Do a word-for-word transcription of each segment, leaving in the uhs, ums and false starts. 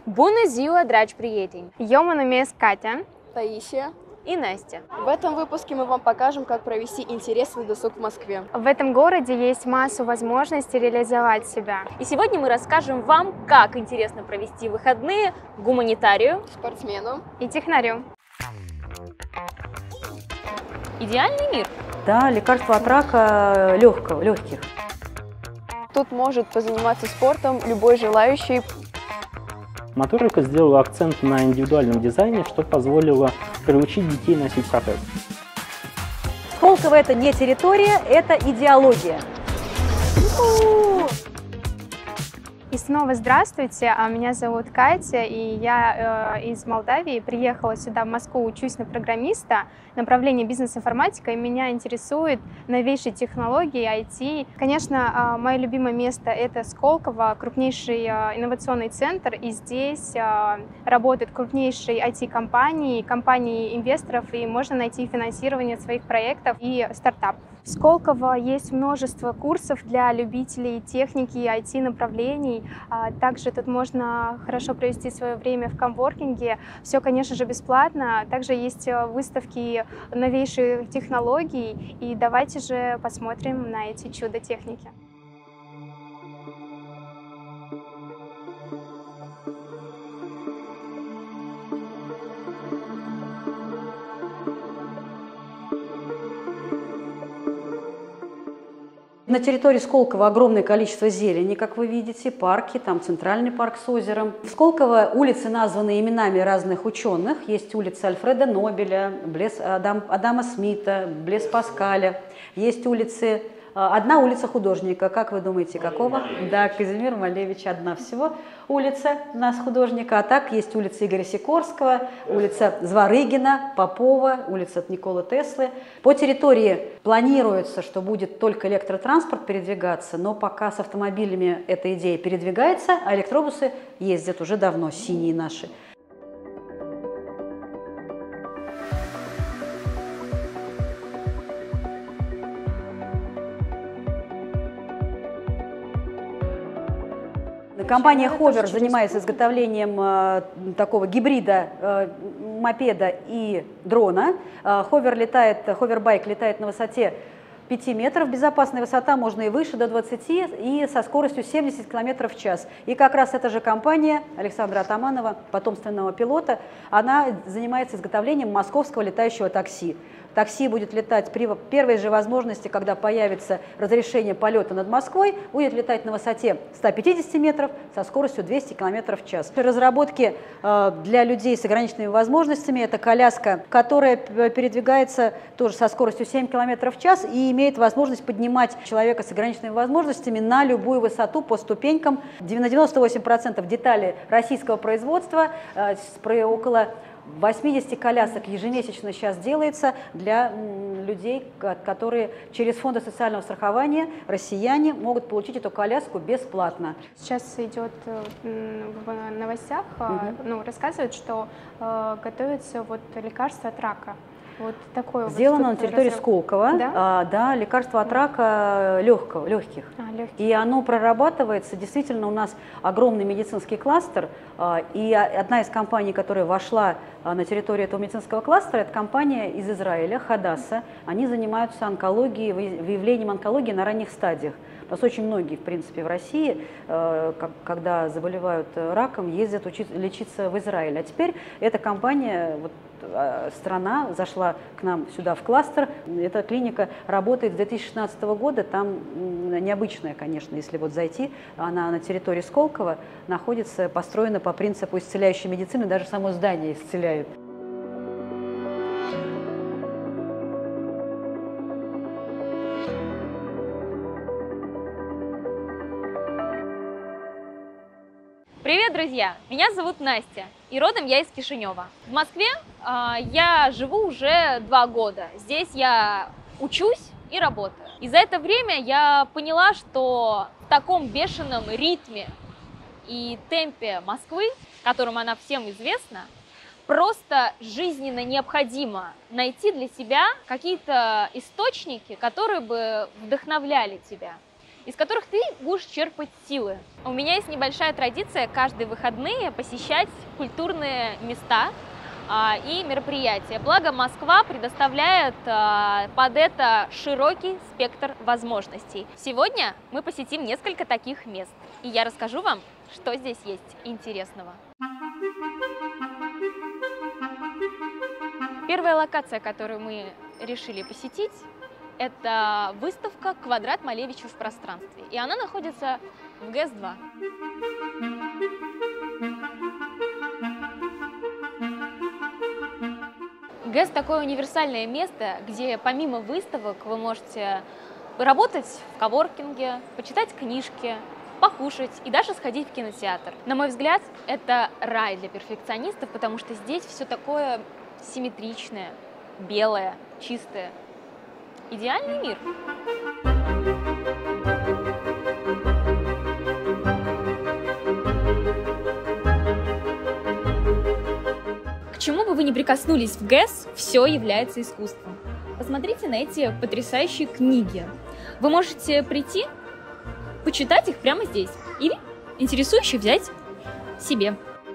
Bună ziua, dragi prieteni! Eu mă numesc Катя, Таисия и Настя. В этом выпуске мы вам покажем, как провести интересный досуг в Москве. В этом городе есть массу возможностей реализовать себя. И сегодня мы расскажем вам, как интересно провести выходные гуманитарию, спортсмену и технарю. Идеальный мир. Да, лекарство от рака легкого, легких. Тут может позаниматься спортом любой желающий. Моторика сделала акцент на индивидуальном дизайне, что позволило приучить детей носить протез. Сколково – это не территория, это идеология. И снова здравствуйте, меня зовут Катя, и я э, из Молдавии, приехала сюда, в Москву, учусь на программиста, направление бизнес-информатика, и меня интересуют новейшие технологии, ай ти. Конечно, э, мое любимое место – это Сколково, крупнейший э, инновационный центр, и здесь э, работают крупнейшие ай ти-компании, компании инвесторов, и можно найти финансирование своих проектов и стартапов. В Сколково есть множество курсов для любителей техники и ай ти-направлений. Также тут можно хорошо провести свое время в коворкинге. Все, конечно же, бесплатно. Также есть выставки новейших технологий. И давайте же посмотрим на эти чудо-техники. На территории Сколково огромное количество зелени, как вы видите, парки, там центральный парк с озером. В Сколково улицы названы именами разных ученых. Есть улица Альфреда Нобеля, Блес Адам, Адама Смита, Блес Паскаля. Есть улицы, одна улица художника. Как вы думаете, какого? Да, Казимира Малевича одна всего улица у нас художника. А так есть улица Игоря Сикорского, улица Зворыгина, Попова, улица Николы Теслы. По территории планируется, что будет только электротранспорт передвигаться, но пока с автомобилями эта идея передвигается, а электробусы ездят уже давно, синие наши. Компания Hover занимается изготовлением э, такого гибрида э, мопеда и дрона. Э, Hover летает, ховербайк летает на высоте пяти метров, безопасная высота, можно и выше, до двадцати, и со скоростью семьдесят километров в час. И как раз эта же компания Александра Атаманова, потомственного пилота, она занимается изготовлением московского летающего такси. Такси будет летать при первой же возможности, когда появится разрешение полета над Москвой, будет летать на высоте ста пятидесяти метров со скоростью двухсот километров в час. Разработки э, для людей с ограниченными возможностями – это коляска, которая передвигается тоже со скоростью семь километров в час и имеет возможность поднимать человека с ограниченными возможностями на любую высоту по ступенькам. На девяносто восемь процентов деталей российского производства, э, около восьмидесяти колясок ежемесячно сейчас делается для людей, которые через фонды социального страхования, россияне, могут получить эту коляску бесплатно. Сейчас идет в новостях, mm-hmm. ну, рассказывают, что э, готовится вот лекарство от рака. Вот такое Сделано вот на территории разраб... Сколково, да? А, да, лекарство от рака легкого, легких. А, легких. И оно прорабатывается, действительно у нас огромный медицинский кластер, а, и одна из компаний, которая вошла а, на территорию этого медицинского кластера, это компания из Израиля, Хадаса. Они занимаются онкологией, выявлением онкологии на ранних стадиях. У нас очень многие, в принципе, в России, э, как, когда заболевают раком, ездят учиться, лечиться в Израиль. А теперь эта компания, вот, э, страна зашла к нам сюда в кластер. Эта клиника работает с две тысячи шестнадцатого года. Там необычная, конечно, если вот зайти. Она на территории Сколково находится, построена по принципу исцеляющей медицины. Даже само здание исцеляет. Привет, друзья! Меня зовут Настя, и родом я из Кишинева. В Москве э, я живу уже два года. Здесь я учусь и работаю. И за это время я поняла, что в таком бешеном ритме и темпе Москвы, которым она всем известна, просто жизненно необходимо найти для себя какие-то источники, которые бы вдохновляли тебя. из которых ты будешь черпать силы. У меня есть небольшая традиция каждые выходные посещать культурные места а, и мероприятия. Благо Москва предоставляет а, под это широкий спектр возможностей. Сегодня мы посетим несколько таких мест, и я расскажу вам, что здесь есть интересного. Первая локация, которую мы решили посетить, это выставка «Квадрат Малевича в пространстве», и она находится в ГЭС два. ГЭС – такое универсальное место, где помимо выставок вы можете работать в коворкинге, почитать книжки, покушать и даже сходить в кинотеатр. На мой взгляд, это рай для перфекционистов, потому что здесь все такое симметричное, белое, чистое. Идеальный мир. К чему бы вы ни прикоснулись в ГЭС, все является искусством. Посмотрите на эти потрясающие книги. Вы можете прийти, почитать их прямо здесь или интересующие взять себе.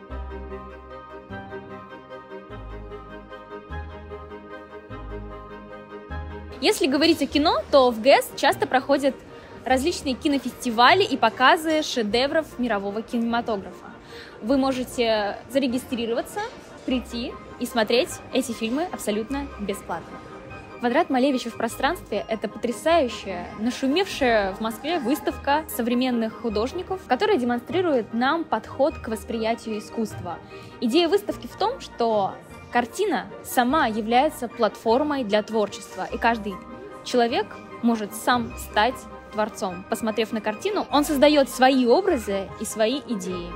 Если говорить о кино, то в ГЭС часто проходят различные кинофестивали и показы шедевров мирового кинематографа. Вы можете зарегистрироваться, прийти и смотреть эти фильмы абсолютно бесплатно. «Квадрат Малевича в пространстве» — это потрясающая, нашумевшая в Москве выставка современных художников, которая демонстрирует нам подход к восприятию искусства. Идея выставки в том, что картина сама является платформой для творчества, и каждый человек может сам стать творцом. Посмотрев на картину, он создает свои образы и свои идеи.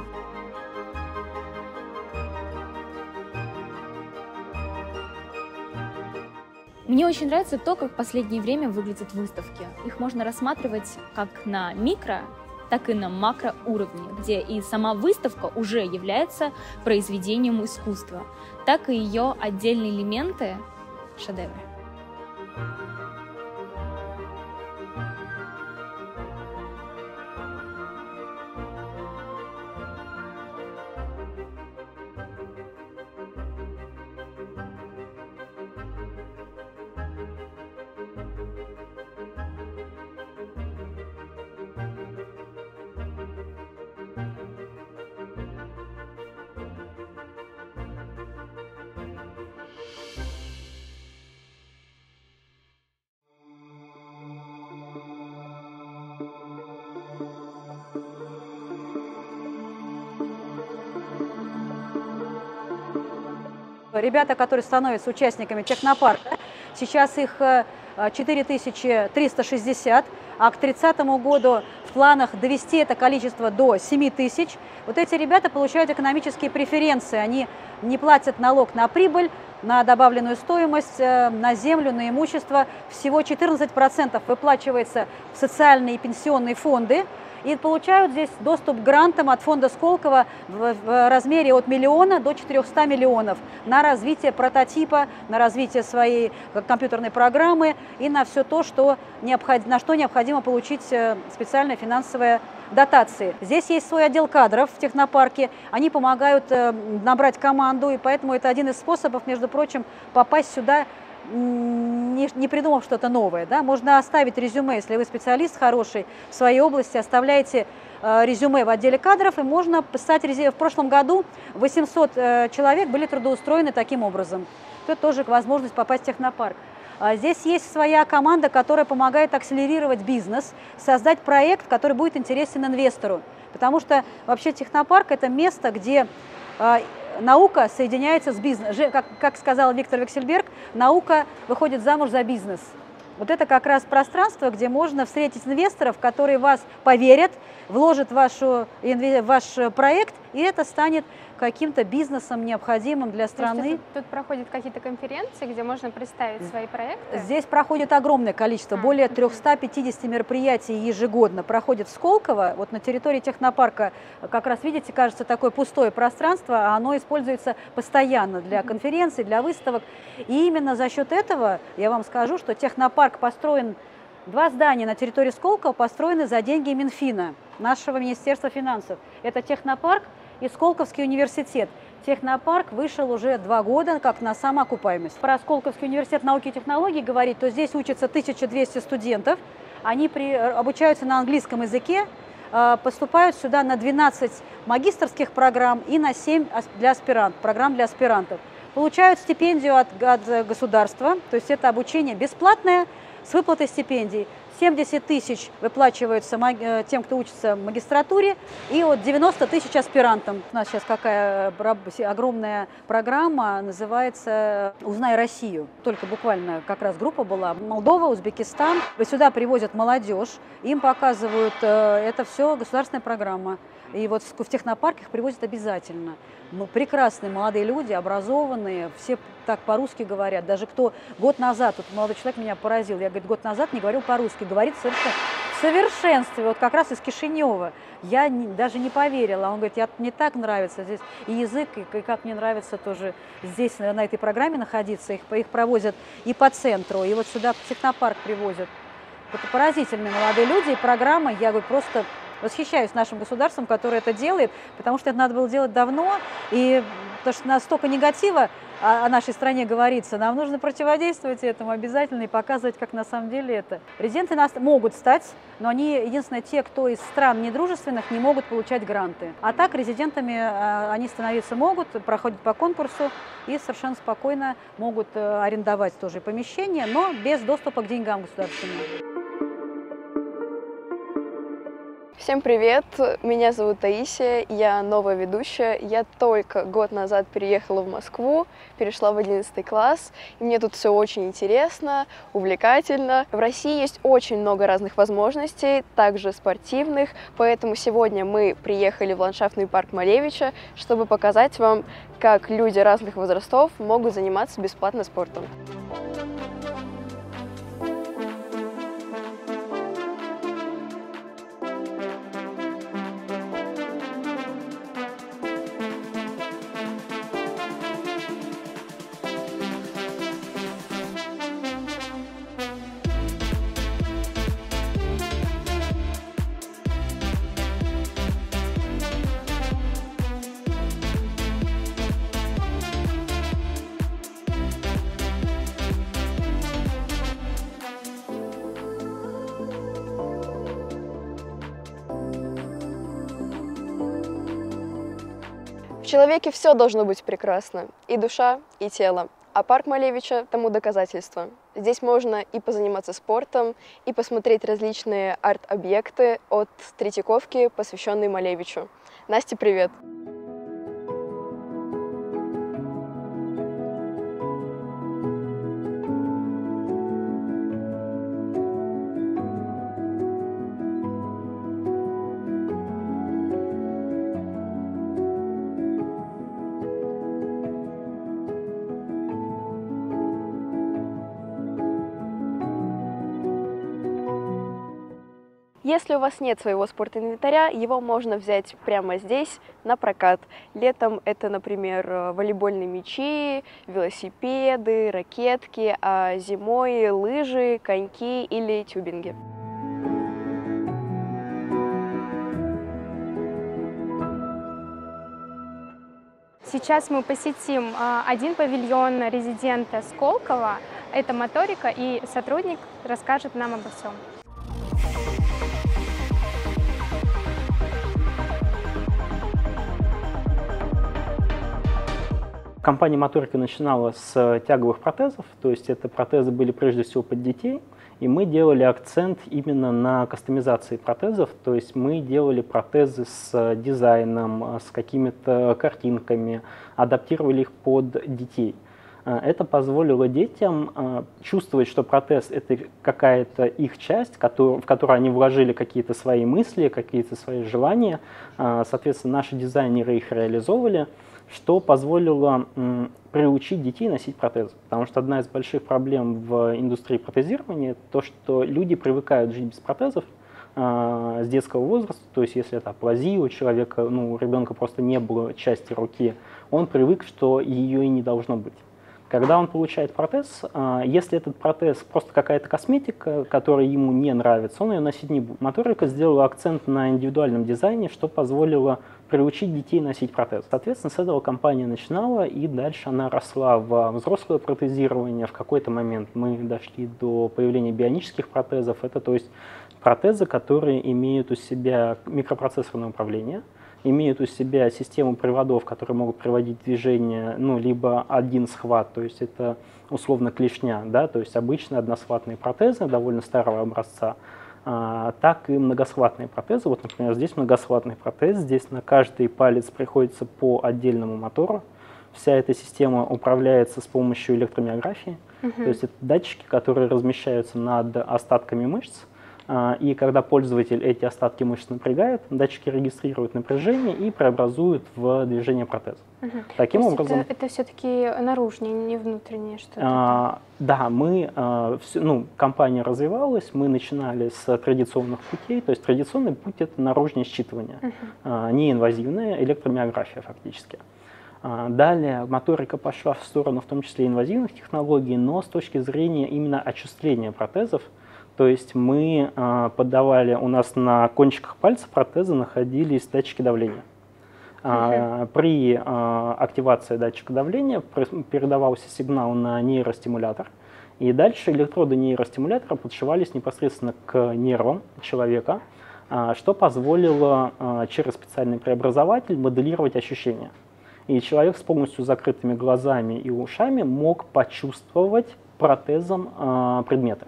Мне очень нравится то, как в последнее время выглядят выставки. Их можно рассматривать как на микро, так и на макроуровне, где и сама выставка уже является произведением искусства, так и ее отдельные элементы — шедевры. Ребята, которые становятся участниками технопарка, сейчас их четыре тысячи триста шестьдесят, а к тридцатому году в планах довести это количество до семи тысяч. Вот эти ребята получают экономические преференции, они не платят налог на прибыль, на добавленную стоимость, на землю, на имущество. Всего четырнадцать процентов выплачивается в социальные и пенсионные фонды. И получают здесь доступ к грантам от фонда Сколково в, в размере от миллиона до четырёхсот миллионов на развитие прототипа, на развитие своей компьютерной программы и на все то, что необходимо, на что необходимо получить специальные финансовые дотации. Здесь есть свой отдел кадров в технопарке, они помогают набрать команду, и поэтому это один из способов, между прочим, попасть сюда, не, не придумав что-то новое. Да? Можно оставить резюме, если вы специалист хороший в своей области, оставляете э, резюме в отделе кадров, и можно писать резюме. В прошлом году восемьсот э, человек были трудоустроены таким образом. Это тоже возможность попасть в технопарк. А здесь есть своя команда, которая помогает акселерировать бизнес, создать проект, который будет интересен инвестору. Потому что вообще технопарк – это место, где э, наука соединяется с бизнесом. Как, как сказал Виктор Вексельберг, наука выходит замуж за бизнес. Вот это как раз пространство, где можно встретить инвесторов, которые в вас поверят, вложат в вашу, в ваш проект, и это станет каким-то бизнесом необходимым для страны. То есть тут, тут проходят какие-то конференции, где можно представить свои проекты? Здесь проходит огромное количество, а, более трёхсот пятидесяти мероприятий ежегодно проходит в Сколково. Вот на территории технопарка, как раз видите, кажется, такое пустое пространство, а оно используется постоянно для конференций, для выставок. И именно за счет этого я вам скажу, что технопарк построен Два здания на территории Сколково построены за деньги Минфина, нашего Министерства финансов. Это технопарк и Сколковский университет. Технопарк вышел уже два года как на самоокупаемость. Про Сколковский университет науки и технологий говорить, то здесь учатся тысяча двести студентов. Они при, обучаются на английском языке, поступают сюда на двенадцать магистерских программ и на семь для аспирант, программ для аспирантов. Получают стипендию от, от государства, то есть это обучение бесплатное с выплатой стипендий. семьдесят тысяч выплачиваются тем, кто учится в магистратуре, и вот девяносто тысяч аспирантам. У нас сейчас какая огромная программа, называется «Узнай Россию». Только буквально как раз группа была. Молдова, Узбекистан. Сюда привозят молодежь, им показывают, это все государственная программа. И вот в технопарк их привозят обязательно. Мы прекрасные молодые люди, образованные, все так по-русски говорят. Даже кто год назад, вот молодой человек меня поразил, я, говорит, год назад не говорил по-русски, говорит совершенно, в совершенстве, вот как раз из Кишинева. Я не, даже не поверила. Он говорит, я, мне так нравится здесь и язык, и, и как мне нравится тоже здесь, на, на этой программе находиться. Их, их провозят и по центру, и вот сюда в технопарк привозят. Это поразительные молодые люди, и программа, я говорю, просто... Восхищаюсь нашим государством, которое это делает, потому что это надо было делать давно, и потому что настолько негатива о, о нашей стране говорится, нам нужно противодействовать этому обязательно и показывать, как на самом деле это. Резиденты нас могут стать, но они, единственное, те, кто из стран недружественных, не могут получать гранты. А так резидентами они становиться могут, проходят по конкурсу и совершенно спокойно могут арендовать тоже помещение, но без доступа к деньгам государственным. Всем привет! Меня зовут Таисия, я новая ведущая. Я только год назад переехала в Москву, перешла в одиннадцатый класс, и мне тут все очень интересно, увлекательно. В России есть очень много разных возможностей, также спортивных, поэтому сегодня мы приехали в ландшафтный парк Малевича, чтобы показать вам, как люди разных возрастов могут заниматься бесплатно спортом. В человеке все должно быть прекрасно, и душа, и тело. А парк Малевича тому доказательство. Здесь можно и позаниматься спортом, и посмотреть различные арт-объекты от Третьяковки, посвященные Малевичу. Настя, привет! Если у вас нет своего спортинвентаря, его можно взять прямо здесь на прокат. Летом это, например, волейбольные мячи, велосипеды, ракетки, а зимой лыжи, коньки или тюбинги. Сейчас мы посетим один павильон резидента Сколково. Это моторика, и сотрудник расскажет нам обо всем. Компания «Моторика» начинала с тяговых протезов, то есть это протезы были прежде всего под детей, и мы делали акцент именно на кастомизации протезов, то есть мы делали протезы с дизайном, с какими-то картинками, адаптировали их под детей. Это позволило детям чувствовать, что протез – это какая-то их часть, в которую они вложили какие-то свои мысли, какие-то свои желания. Соответственно, наши дизайнеры их реализовывали, что позволило м, приучить детей носить протезы. Потому что одна из больших проблем в индустрии протезирования – то, что люди привыкают жить без протезов э, с детского возраста. То есть если это аплазия у человека, ну, у ребенка просто не было части руки, он привык, что ее и не должно быть. Когда он получает протез, если этот протез просто какая-то косметика, которая ему не нравится, он ее носить не будет. Моторика сделала акцент на индивидуальном дизайне, что позволило приучить детей носить протез. Соответственно, с этого компания начинала, и дальше она росла в взрослое протезирование. В какой-то момент мы дошли до появления бионических протезов. Это, то есть, протезы, которые имеют у себя микропроцессорное управление, имеют у себя систему приводов, которые могут приводить в движение, ну, либо один схват, то есть это условно клешня, да, то есть обычно односхватные протезы довольно старого образца, а, так и многосхватные протезы. Вот, например, здесь многосхватный протез, здесь на каждый палец приходится по отдельному мотору. Вся эта система управляется с помощью электромиографии, uh-huh. то есть это датчики, которые размещаются над остатками мышц. И когда пользователь эти остатки мышц напрягает, датчики регистрируют напряжение и преобразуют в движение протеза. Угу. Таким образом, это, это все-таки наружнее, не внутреннее что-то? А, да, мы, а, все, ну, компания развивалась, мы начинали с традиционных путей, то есть традиционный путь – это наружное считывание, угу. а, неинвазивная электромиография фактически. А, далее моторика пошла в сторону в том числе инвазивных технологий, но с точки зрения именно очисления протезов. То есть мы э, подавали, у нас на кончиках пальца протеза находились датчики давления. Uh-huh. При э, активации датчика давления передавался сигнал на нейростимулятор, и дальше электроды нейростимулятора подшивались непосредственно к нервам человека, э, что позволило э, через специальный преобразователь моделировать ощущения. И человек с полностью закрытыми глазами и ушами мог почувствовать протезом э, предметы.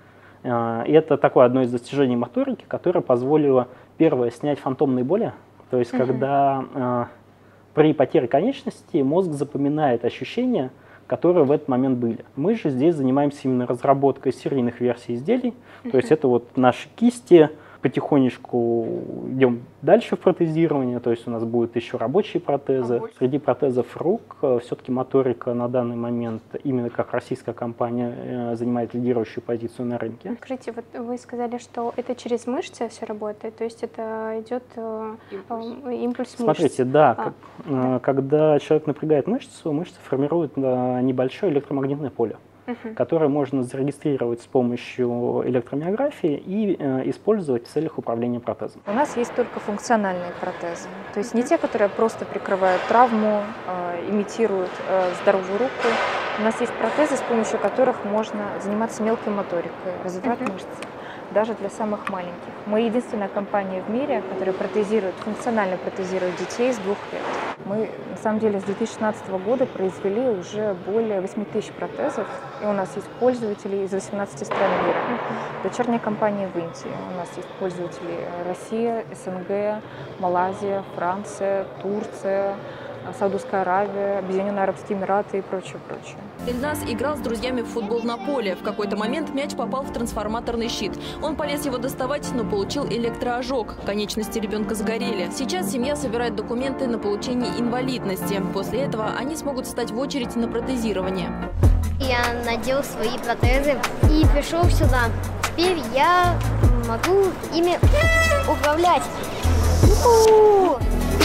И это такое одно из достижений моторики, которое позволило, первое, снять фантомные боли, то есть uh-huh. когда э, при потере конечности мозг запоминает ощущения, которые в этот момент были. Мы же здесь занимаемся именно разработкой серийных версий изделий, uh-huh. то есть это вот наши кисти, потихонечку идем дальше в протезирование, то есть у нас будут еще рабочие протезы. Рабочие. Среди протезов рук все-таки моторика на данный момент, именно как российская компания, занимает лидирующую позицию на рынке. Скажите, вот вы сказали, что это через мышцы все работает, то есть это идет импульс, импульс мышц? Смотрите, да, а, как, да, когда человек напрягает мышцу, мышца формирует небольшое электромагнитное поле, Uh-huh. которое можно зарегистрировать с помощью электромиографии и э, использовать в целях управления протезом. У нас есть только функциональные протезы, то есть не те, которые просто прикрывают травму, э, имитируют э, здоровую руку. У нас есть протезы, с помощью которых можно заниматься мелкой моторикой, развивать uh-huh. мышцы, даже для самых маленьких. Мы единственная компания в мире, которая протезирует, функционально протезирует детей с двух лет. Мы, на самом деле, с две тысячи шестнадцатого года произвели уже более восьми тысяч протезов, и у нас есть пользователи из восемнадцати стран мира. Дочерняя компания в Индии. У нас есть пользователи Россия, СНГ, Малайзия, Франция, Турция, Саудовская Аравия, Объединенные Арабские Эмираты и прочее, прочее. Ильназ играл с друзьями в футбол на поле. В какой-то момент мяч попал в трансформаторный щит. Он полез его доставать, но получил электроожог. Конечности ребенка сгорели. Сейчас семья собирает документы на получение инвалидности. После этого они смогут встать в очередь на протезирование. Я надел свои протезы и пришел сюда. Теперь я могу ими управлять. У-у-у!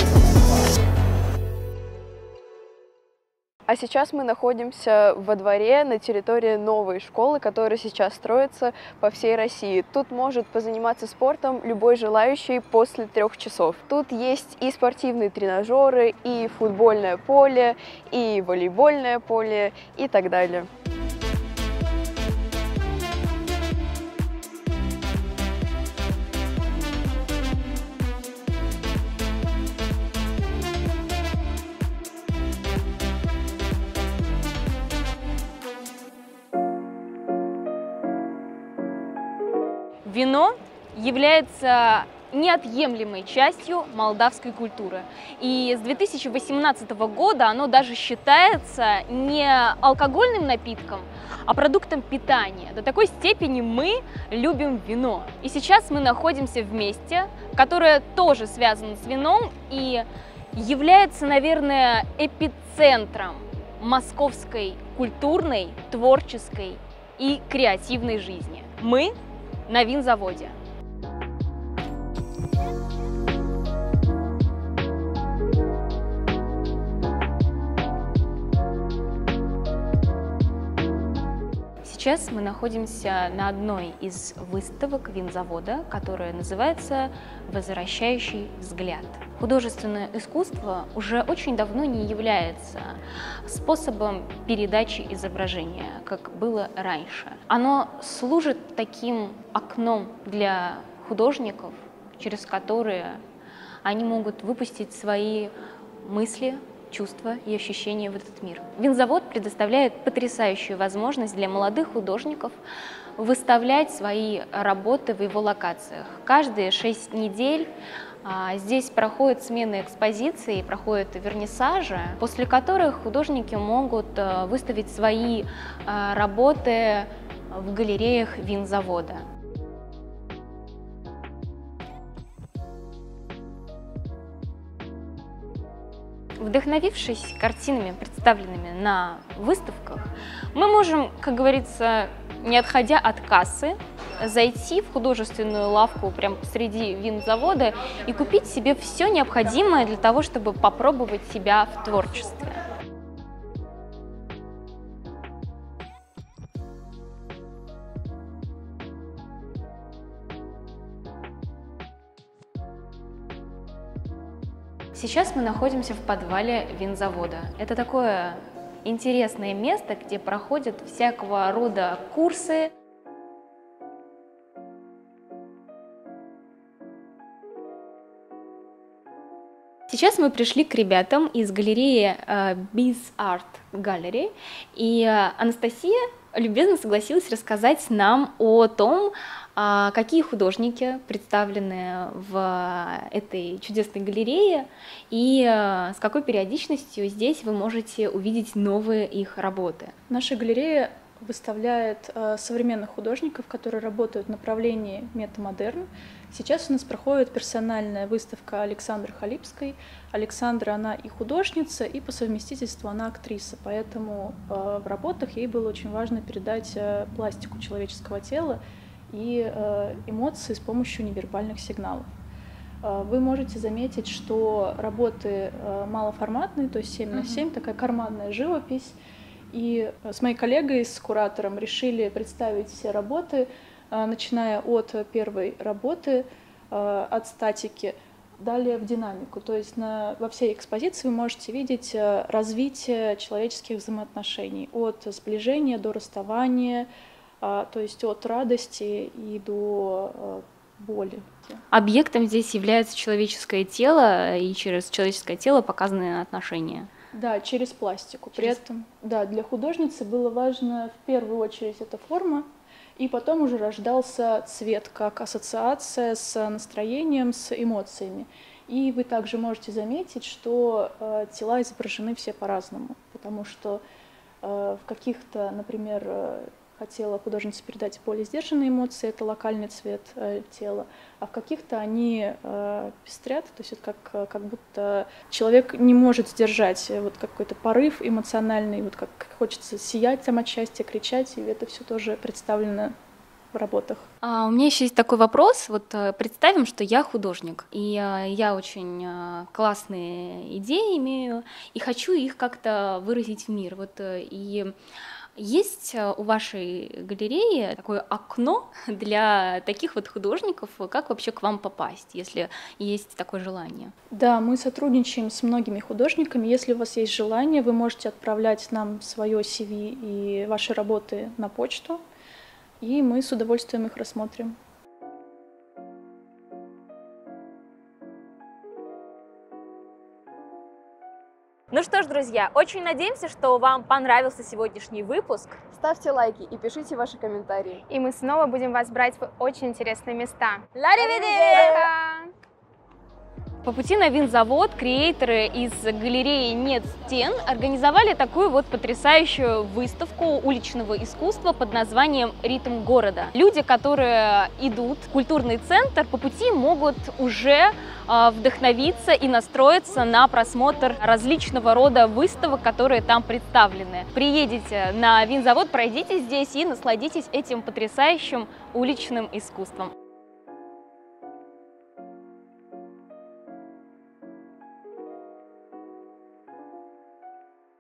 А сейчас мы находимся во дворе на территории новой школы, которая сейчас строится по всей России. Тут может позаниматься спортом любой желающий после трех часов. Тут есть и спортивные тренажеры, и футбольное поле, и волейбольное поле, и так далее. Вино является неотъемлемой частью молдавской культуры. И с две тысячи восемнадцатого года оно даже считается не алкогольным напитком, а продуктом питания. До такой степени мы любим вино. И сейчас мы находимся в месте, которое тоже связано с вином и является, наверное, эпицентром московской культурной, творческой и креативной жизни. Мы на винзаводе. Сейчас мы находимся на одной из выставок винзавода, которая называется «Возвращающий взгляд». Художественное искусство уже очень давно не является способом передачи изображения, как было раньше. Оно служит таким окном для художников, через которые они могут выпустить свои мысли, чувства и ощущения в этот мир. Винзавод предоставляет потрясающую возможность для молодых художников выставлять свои работы в его локациях. Каждые шесть недель а, здесь проходят смены экспозиций, проходят вернисажи, после которых художники могут а, выставить свои а, работы в галереях винзавода. Вдохновившись картинами, представленными на выставках, мы можем, как говорится, не отходя от кассы, зайти в художественную лавку прямо посреди винзавода и купить себе все необходимое для того, чтобы попробовать себя в творчестве. Сейчас мы находимся в подвале винзавода. Это такое интересное место, где проходят всякого рода курсы. Сейчас мы пришли к ребятам из галереи Biz Art Gallery, и Анастасия любезно согласилась рассказать нам о том, какие художники представлены в этой чудесной галерее и с какой периодичностью здесь вы можете увидеть новые их работы. Наша галерея выставляет современных художников, которые работают в направлении метамодерн. Сейчас у нас проходит персональная выставка Александры Халипской. Александра, она и художница, и по совместительству она актриса, поэтому в работах ей было очень важно передать пластику человеческого тела и эмоции с помощью невербальных сигналов. Вы можете заметить, что работы малоформатные, то есть семь на семь, uh-huh. такая карманная живопись. И с моей коллегой, с куратором, решили представить все работы, начиная от первой работы, от статики, далее в динамику. То есть на, во всей экспозиции вы можете видеть развитие человеческих взаимоотношений, от сближения до расставания, то есть от радости и до боли. Объектом здесь является человеческое тело, и через человеческое тело показаны отношения. Да, через пластику. При через... этом, да, для художницы было важно в первую очередь эта форма, и потом уже рождался цвет как ассоциация с настроением, с эмоциями. И вы также можете заметить, что э, тела изображены все по-разному, потому что э, в каких-то, например, э, хотела художница передать более сдержанные эмоции, это локальный цвет э, тела, а в каких-то они э, пестрят, то есть это как, как будто человек не может сдержать вот какой-то порыв эмоциональный, вот как хочется сиять там от счастья, кричать, и это все тоже представлено в работах. А, у меня еще есть такой вопрос. Вот представим, что я художник, и а, я очень а, классные идеи имею, и хочу их как-то выразить в мир. Вот, и есть у вашей галереи такое окно для таких вот художников, как вообще к вам попасть, если есть такое желание? Да, мы сотрудничаем с многими художниками. Если у вас есть желание, вы можете отправлять нам свое си ви и ваши работы на почту, и мы с удовольствием их рассмотрим. Ну что ж, друзья, очень надеемся, что вам понравился сегодняшний выпуск. Ставьте лайки и пишите ваши комментарии. И мы снова будем вас брать в очень интересные места. Пока! По пути на винзавод креаторы из галереи «Нет стен» организовали такую вот потрясающую выставку уличного искусства под названием «Ритм города». Люди, которые идут в культурный центр, по пути могут уже вдохновиться и настроиться на просмотр различного рода выставок, которые там представлены. Приедете на винзавод, пройдите здесь и насладитесь этим потрясающим уличным искусством.